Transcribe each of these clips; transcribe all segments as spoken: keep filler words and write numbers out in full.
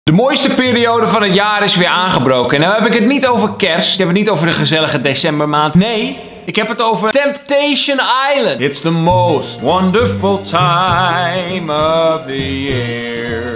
De mooiste periode van het jaar is weer aangebroken. En nou heb ik het niet over kerst. Ik heb het niet over de gezellige decembermaand. Nee, ik heb het over Temptation Island. It's the most wonderful time of the year.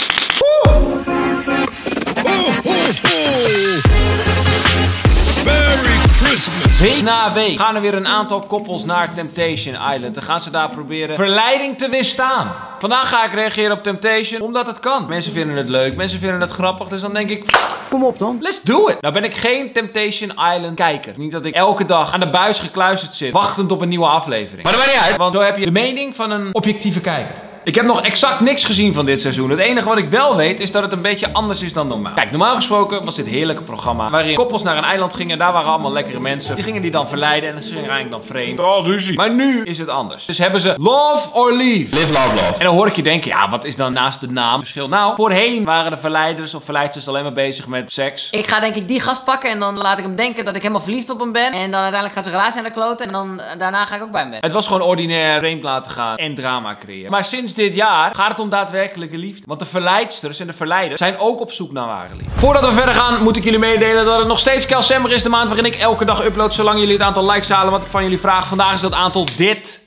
Week na week gaan er weer een aantal koppels naar Temptation Island. Dan gaan ze daar proberen verleiding te weerstaan. Vandaag ga ik reageren op Temptation, omdat het kan. Mensen vinden het leuk, mensen vinden het grappig. Dus dan denk ik, kom op dan, let's do it. Nou ben ik geen Temptation Island kijker. Niet dat ik elke dag aan de buis gekluisterd zit, wachtend op een nieuwe aflevering. Maar dat maakt niet uit, want zo heb je de mening van een objectieve kijker. Ik heb nog exact niks gezien van dit seizoen. Het enige wat ik wel weet is dat het een beetje anders is dan normaal. Kijk, normaal gesproken was dit een heerlijke programma waarin koppels naar een eiland gingen. Daar waren allemaal lekkere mensen. Die gingen die dan verleiden en ze gingen eigenlijk dan vreemd. Oh, ruzie. Maar nu is het anders. Dus hebben ze Love or Leave. Live, love, love. En dan hoor ik je denken, ja, wat is dan naast de naam verschil? Nou, voorheen waren de verleiders of verleidsters alleen maar bezig met seks. Ik ga denk ik die gast pakken en dan laat ik hem denken dat ik helemaal verliefd op hem ben. En dan uiteindelijk gaat zijn relatie aan de kloten en dan daarna ga ik ook bij hem weg. Het was gewoon ordinair vreemd laten gaan en drama creëren. Maar sinds dit jaar gaat het om daadwerkelijke liefde. Want de verleidsters en de verleiders zijn ook op zoek naar ware liefde. Voordat we verder gaan, moet ik jullie meedelen dat het nog steeds Kelsember is, de maand waarin ik elke dag upload, zolang jullie het aantal likes halen wat ik van jullie vraag. Vandaag is dat aantal dit.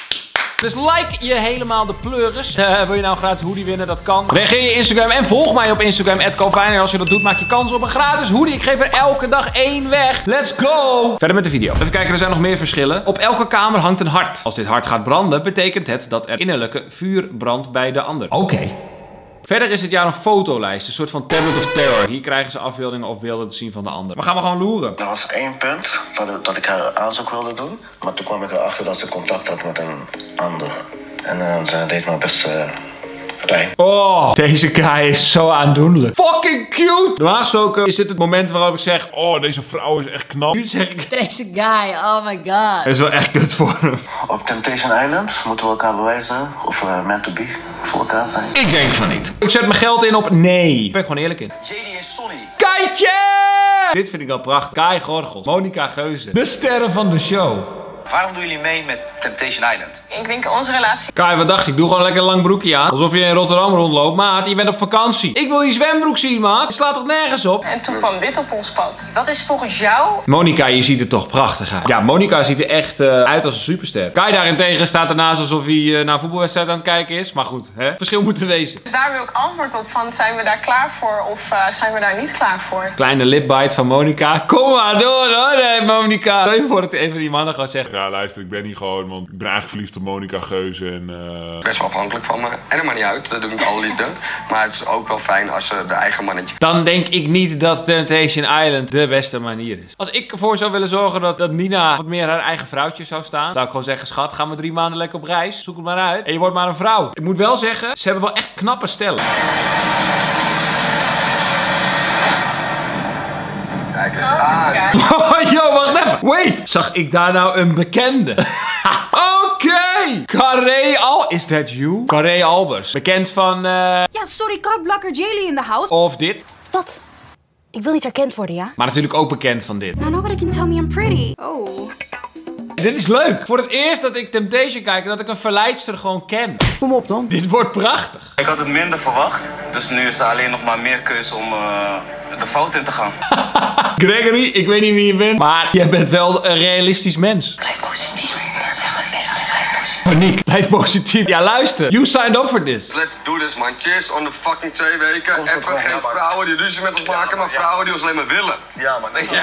Dus like je helemaal de pleuris. Uh, wil je nou een gratis hoodie winnen? Dat kan. Reageer je Instagram en volg mij op Instagram, at Cofijner. Als je dat doet, maak je kans op een gratis hoodie. Ik geef er elke dag één weg. Let's go! Verder met de video. Even kijken, er zijn nog meer verschillen. Op elke kamer hangt een hart. Als dit hart gaat branden, betekent het dat er innerlijke vuur brandt bij de ander. Oké. Okay. Verder is dit jaar een fotolijst, een soort van tablet of terror. Hier krijgen ze afbeeldingen of beelden te zien van de ander. Maar gaan we gewoon loeren. Er was één punt dat, dat ik haar aanzoek wilde doen. Maar toen kwam ik erachter dat ze contact had met een ander. En uh, dat deed me best uh, pijn. Oh, deze guy is zo aandoenlijk. Fucking cute! Normaal gesproken is dit het moment waarop ik zeg, oh, deze vrouw is echt knap. Nu zeg ik, deze guy, oh my god. Dat is wel echt kut voor hem. Op Temptation Island moeten we elkaar bewijzen of we meant to be voor elkaar zijn. Ik denk van niet. Ik zet mijn geld in op nee. Ik ben gewoon eerlijk in. J D en Sonny. Kaitje! Dit vind ik wel prachtig. Kai Gorgels, Monica Geuze. De sterren van de show. Waarom doen jullie mee met Temptation Island? Ik denk onze relatie. Kai, wat dacht je? Ik doe gewoon lekker een lang broekje aan. Alsof je in Rotterdam rondloopt. Maat, je bent op vakantie. Ik wil die zwembroek zien, maat. Het slaat toch nergens op? En toen kwam dit op ons pad. Dat is volgens jou... Monica, je ziet er toch prachtig uit. Ja, Monica ziet er echt uh, uit als een superster. Kai daarentegen staat ernaast alsof hij uh, naar een voetbalwedstrijd aan het kijken is. Maar goed, hè? Verschil moet er wezen. Dus daar wil ik antwoord op van, zijn we daar klaar voor of uh, zijn we daar niet klaar voor? Kleine lipbite van Monica. Kom maar door hoor, nee, Monica. Stel je voor dat een van die mannen gewoon zegt... Ja, luister, ik ben niet gewoon, want ik ben eigenlijk verliefd op Monica Geuze en... Uh... Best wel afhankelijk van me. En dat maakt niet uit, dat doe ik met alle liefde. Maar het is ook wel fijn als ze de eigen mannetje... Dan denk ik niet dat Temptation Island de beste manier is. Als ik ervoor zou willen zorgen dat, dat Nina wat meer haar eigen vrouwtje zou staan, zou ik gewoon zeggen, schat, ga maar drie maanden lekker op reis. Zoek het maar uit. En je wordt maar een vrouw. Ik moet wel zeggen, ze hebben wel echt knappe stellen. Kijk eens aan. Oh, yo, wacht even. Wait. Zag ik daar nou een bekende? Oké. Okay. Carré Al... Is that you? Carré Albers. Bekend van... Uh... Ja, sorry, cockblocker Jaylee in the house. Of dit. Wat? Ik wil niet herkend worden, ja? Maar natuurlijk ook bekend van dit. Now nobody can tell me I'm pretty. Oh. Dit is leuk. Voor het eerst dat ik Temptation kijk en dat ik een verleidster gewoon ken. Kom op dan. Dit wordt prachtig. Ik had het minder verwacht. Dus nu is er alleen nog maar meer keuze om uh, de fout in te gaan. Gregory, ik weet niet wie je bent, maar jij bent wel een realistisch mens. Blijf positief. Dat is echt het beste. Blijf positief. Paniek. Blijf positief. Ja, luister. You signed up for this. Let's do this, man. Cheers on the fucking twee weken. Even geen vrouwen die ruzie met ons maken, maar vrouwen die ons alleen maar willen. Ja, man. Nee, ja.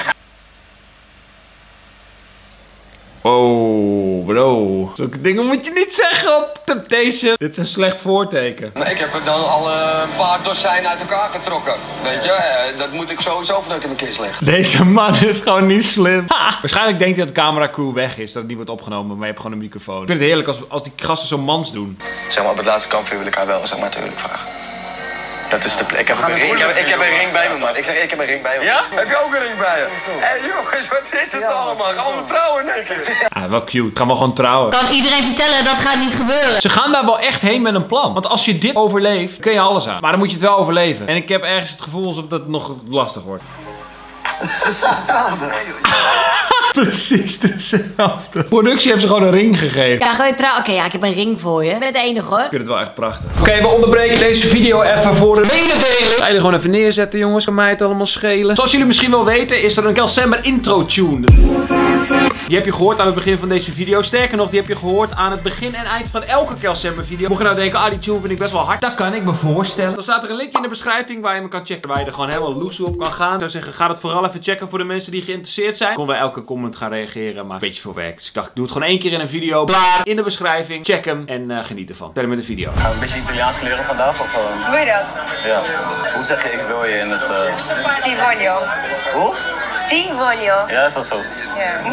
Oh, bro. Zulke dingen moet je niet zeggen op Temptation. Dit is een slecht voorteken. Maar ik heb er dan al uh, een paar dozijn uit elkaar getrokken. Weet je, uh, dat moet ik sowieso vanuit in mijn kist leggen. Deze man is gewoon niet slim. Ha! Waarschijnlijk denkt hij dat de cameracrew weg is, dat het niet wordt opgenomen, maar je hebt gewoon een microfoon. Ik vind het heerlijk als, als die gasten zo mans doen. Zeg maar, op het laatste kampvuur wil ik haar wel zeg maar natuurlijk vragen. Dat is de plek. Ik heb, een ring, ik, heb, ik heb een ring bij me, man. Ik zeg, ik heb een ring bij me. Ja? Heb je ook een ring bij je? Hé hey, jongens, wat is dit ja, allemaal? Gaan we trouwen, denk ik? Ah, wel cute. Gaan we gewoon trouwen. Kan iedereen vertellen, dat gaat niet gebeuren. Ze gaan daar wel echt heen met een plan. Want als je dit overleeft, kun je alles aan. Maar dan moet je het wel overleven. En ik heb ergens het gevoel alsof dat nog lastig wordt. Het is hetzelfde. Precies dezelfde. Productie heeft ze gewoon een ring gegeven. Ja, gewoon trouw. Oké, ja, ik heb een ring voor je. Ik ben het enige hoor. Ik vind het wel echt prachtig. Oké, okay, we onderbreken deze video even voor een mededeling. Ga je er gewoon even neerzetten, jongens. Kan mij het allemaal schelen. Zoals jullie misschien wel weten, is er een Kelsemmer intro tune. Die heb je gehoord aan het begin van deze video. Sterker nog, die heb je gehoord aan het begin en eind van elke Kelsemmer video. Mocht je nou denken, ah, die tune vind ik best wel hard. Dat kan ik me voorstellen. Dan staat er een linkje in de beschrijving waar je me kan checken. Waar je er gewoon helemaal loose op kan gaan. Ik zou zeggen, ga dat vooral even checken voor de mensen die geïnteresseerd zijn. Ik kon bij elke comment gaan reageren, maar een beetje veel werk. Dus ik dacht, ik doe het gewoon één keer in een video. Klaar, in de beschrijving. Check hem en uh, geniet ervan. Verder met de video. Gaan we een beetje Italiaans leren vandaag? Of, uh... Hoe je dat? Ja. Hoe zeg je ik wil je in het... Uh... Ti voglio. Hoe? Ti voglio. Ja, is dat zo? Ja.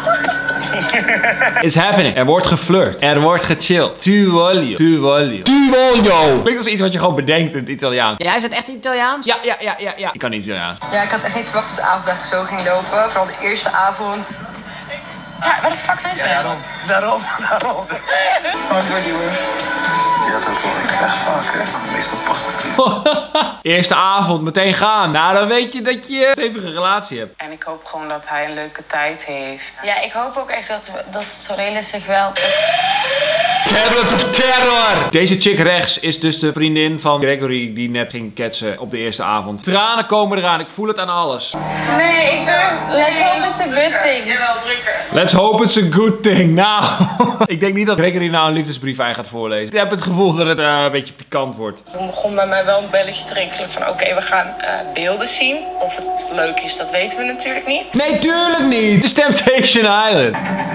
It's happening. Er wordt geflirt. Er wordt gechilled. Tu voglio. Tu voglio. Tu voglio. Klinkt als iets wat je gewoon bedenkt in het Italiaans. Ja, is het echt Italiaans? Ja, ja, ja, ja, ja. Ik kan niet Italiaans. Ja, ik had echt niet verwacht dat de avond eigenlijk zo ging lopen. Vooral de eerste avond. Ja, waar de fuck zijn ze? Ja, daarom. Daarom. Daarom. Gewoon doorduwen. Ja, dat hoor ik echt vaak, hè. Meestal past het niet. Eerste avond, meteen gaan. Nou, dan weet je dat je een stevige relatie hebt. En ik hoop gewoon dat hij een leuke tijd heeft. Ja, ik hoop ook echt dat, we, dat Sorelle zich wel... Terror of terror! Deze chick rechts is dus de vriendin van Gregory die net ging ketsen op de eerste avond. Tranen komen eraan, ik voel het aan alles. Nee, ik durf... Let's hope it's a good thing. Jawel, drukker. Let's hope it's a good thing. Nou, ik denk niet dat Gregory nou een liefdesbrief aan gaat voorlezen. Ik heb het gevoel dat het uh, een beetje pikant wordt. Toen begon bij mij wel een belletje te rinkelen van oké, okay, we gaan uh, beelden zien. Of het leuk is, dat weten we natuurlijk niet. Nee, tuurlijk niet! Het is Temptation Island.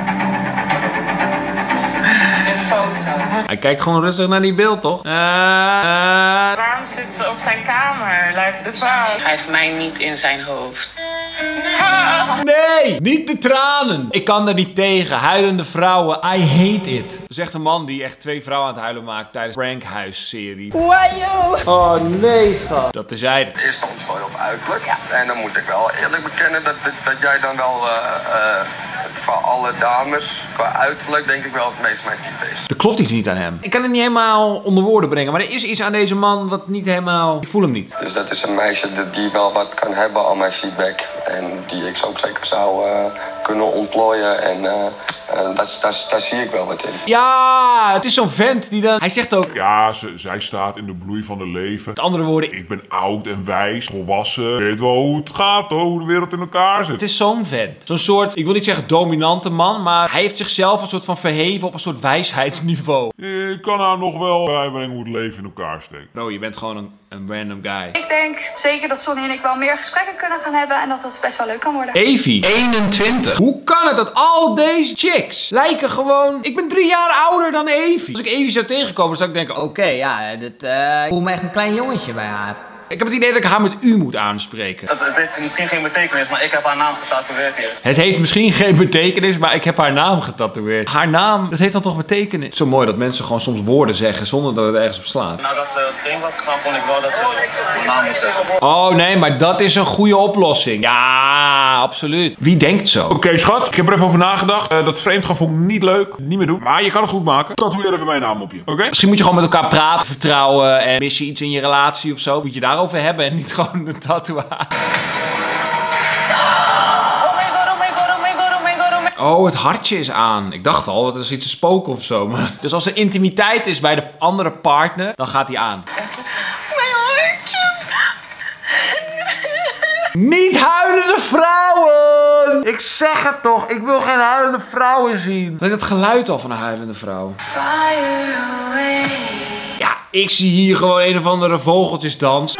Foto. Hij kijkt gewoon rustig naar die beeld, toch? Uh, uh... Waarom zit ze op zijn kamer? Lijkt de vrouw. Hij heeft mij niet in zijn hoofd. Nee, niet de tranen. Ik kan er niet tegen. Huilende vrouwen, I hate it. Dat is echt een man die echt twee vrouwen aan het huilen maakt tijdens Prankhuis-serie. Wajo! Oh nee, schat. Dat terzijde. Eerst ons gewoon op uiterlijk. Ja. En dan moet ik wel eerlijk bekennen dat, dat, dat jij dan wel uh, uh, van alle dames, qua uiterlijk, denk ik wel het meest mijn type is. Er klopt iets niet aan hem. Ik kan het niet helemaal onder woorden brengen, maar er is iets aan deze man wat niet helemaal... Ik voel hem niet. Dus dat is een meisje die wel wat kan hebben aan mijn feedback. En die ik ook zeker zou uh, kunnen ontplooien. En uh, uh, daar zie ik wel wat in. Ja, het is zo'n vent die dan... Hij zegt ook... Ja, ze, zij staat in de bloei van haar leven. Met andere woorden... Ik ben oud en wijs, volwassen. Weet wel hoe het gaat, hoor, hoe de wereld in elkaar zit. Het is zo'n vent. Zo'n soort, ik wil niet zeggen dominante man, maar hij heeft zichzelf een soort van verheven op een soort wijsheidsniveau. Ik kan haar nog wel bijbrengen hoe het leven in elkaar steekt. Bro, je bent gewoon een, een random guy. Ik denk zeker dat Sonny en ik wel meer gesprekken kunnen gaan hebben en dat dat best wel leuk kan worden. Evie, eenentwintig. Hoe kan het dat al deze chicks lijken gewoon... Ik ben drie jaar ouder dan Evie. Als ik Evie zou tegenkomen, zou ik denken... Oké, okay, ja, dit, uh, ik voel me echt een klein jongetje bij haar. Ik heb het idee dat ik haar met u moet aanspreken. Het, het heeft misschien geen betekenis, maar ik heb haar naam getatoeëerd hier. Het heeft misschien geen betekenis, maar ik heb haar naam getatoeëerd. Haar naam, dat heeft dan toch betekenis? Zo mooi dat mensen gewoon soms woorden zeggen zonder dat het ergens op slaat. Nou, dat ze vreemd was gegaan, vond ik wel dat ze mijn naam moest zeggen. Oh nee, maar dat is een goede oplossing. Ja, absoluut. Wie denkt zo? Oké, okay, schat. Ik heb er even over nagedacht. Uh, dat vreemdgaan vond ik niet leuk. Niet meer doen. Maar je kan het goed maken. Tatoeëer even mijn naam op je. Oké? Okay? Misschien moet je gewoon met elkaar praten, vertrouwen. En mis je iets in je relatie of zo. Moet je daarover hebben en niet gewoon een tatoeage. Oh, het hartje is aan. Ik dacht al, dat is iets te spoken of zo. Maar... Dus als er intimiteit is bij de andere partner, dan gaat hij aan. Mijn hartje. Niet huilende vrouwen! Ik zeg het toch, ik wil geen huilende vrouwen zien. Weet je het geluid al van een huilende vrouw? Fire away. Ja, ik zie hier gewoon een of andere vogeltjesdans.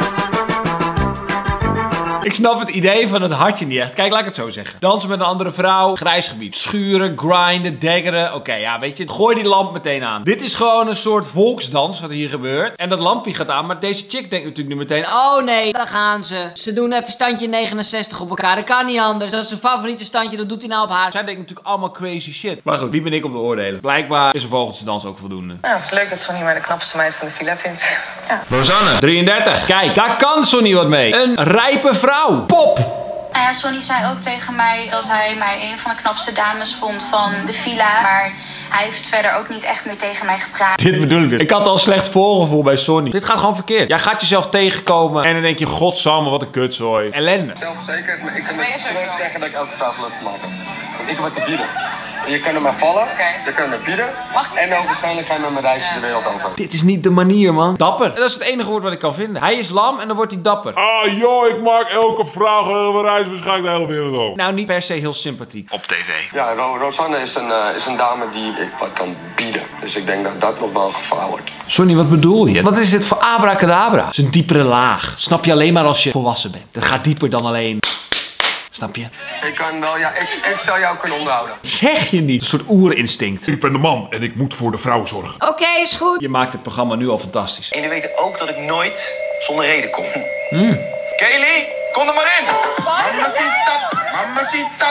Ik snap het idee van het hartje niet echt. Kijk, laat ik het zo zeggen. Dansen met een andere vrouw. Grijs gebied. Schuren, grinden, daggeren. Oké, okay, ja, weet je. Gooi die lamp meteen aan. Dit is gewoon een soort volksdans wat hier gebeurt. En dat lampje gaat aan. Maar deze chick denkt natuurlijk nu meteen... Oh nee, daar gaan ze. Ze doen even standje negenenzestig op elkaar. Dat kan niet anders. Dat is zijn favoriete standje. Dat doet hij nou op haar. Zij denkt natuurlijk allemaal crazy shit. Maar goed, wie ben ik om te oordelen? Blijkbaar is een vogeltjesdans ook voldoende. Ja, het is leuk dat Sonny mij de knapste meid van de villa vindt. Ja. Rosanne, drieëndertig. Kijk, daar kan Sonny wat mee. Een rijpe vrouw. Pop! Nou ja, Sonny zei ook tegen mij dat hij mij een van de knapste dames vond van de villa. Maar hij heeft verder ook niet echt meer tegen mij gepraat. Dit bedoel ik dus. Ik had al een slecht voorgevoel bij Sonny. Dit gaat gewoon verkeerd. Jij gaat jezelf tegenkomen en dan denk je, godsamme, wat een kutzooi. Ellende. Zelfverzekerd, maar ik kan me terug zeggen dat ik elke vrouw leuk man heb. ik heb wat te bieden. Je kan er maar vallen, okay. je kan er maar bieden. En ook waarschijnlijk ga je met mijn reis de wereld over. Dit is niet de manier, man. Dapper. Dat is het enige woord wat ik kan vinden. Hij is lam en dan wordt hij dapper. Ah, joh, ik maak elke vraag en mijn reis waarschijnlijk de hele wereld over. Nou, niet per se heel sympathiek. Op tv. Ja, Ro Rosanne is een, uh, is een dame die ik wat kan bieden. Dus ik denk dat dat nog wel een gevaar wordt. Sonny, wat bedoel je? Wat is dit voor abracadabra? Het is een diepere laag. Snap je alleen maar als je volwassen bent. Dat gaat dieper dan alleen... Snap je? Ik kan wel, ja, ik, ik zou jou kunnen onderhouden. Dat zeg je niet. Een soort oerinstinct. Ik ben de man en ik moet voor de vrouw zorgen. Oké, okay, is goed. Je maakt het programma nu al fantastisch. En jullie weten ook dat ik nooit zonder reden kom. Mm. Kaylee, kom er maar in! Mamacita, mamacita.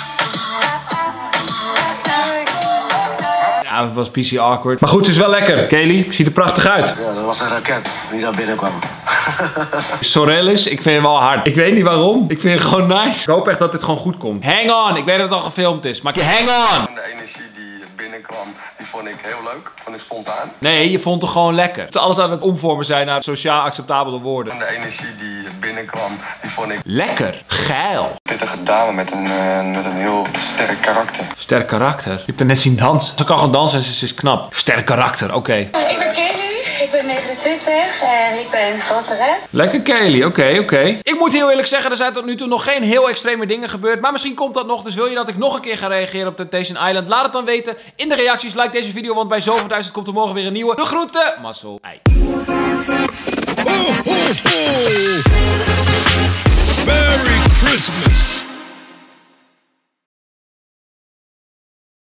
Ja, het was P C awkward. Maar goed, het is wel lekker. Kaylee, ziet er prachtig uit. Ja, dat was een raket die daar binnenkwam. Sorellis, ik vind hem wel hard. Ik weet niet waarom. Ik vind het gewoon nice. Ik hoop echt dat dit gewoon goed komt. Hang on. Ik weet dat het al gefilmd is. Maar hang on. De energie die binnenkwam, die vond ik heel leuk. Vond ik spontaan. Nee, je vond het gewoon lekker. Het is alles aan het omvormen zijn naar sociaal acceptabele woorden. De energie die binnenkwam, die vond ik... Lekker. Geil. Pittige dame met een, uh, met een heel sterk karakter. Sterk karakter? Je hebt er net zien dansen. Ze kan gewoon dansen en ze is knap. Sterk karakter, oké. Okay. Ik ben Kaylee, ik ben negenentwintig en ik ben danseres. Lekker Kaylee, oké, okay, oké. Okay. Ik moet heel eerlijk zeggen, er zijn tot nu toe nog geen heel extreme dingen gebeurd. Maar misschien komt dat nog, dus wil je dat ik nog een keer ga reageren op Temptation Island? Laat het dan weten in de reacties. Like deze video, want bij zoveel duizend komt er morgen weer een nieuwe. De groeten, Mazzel. Ei.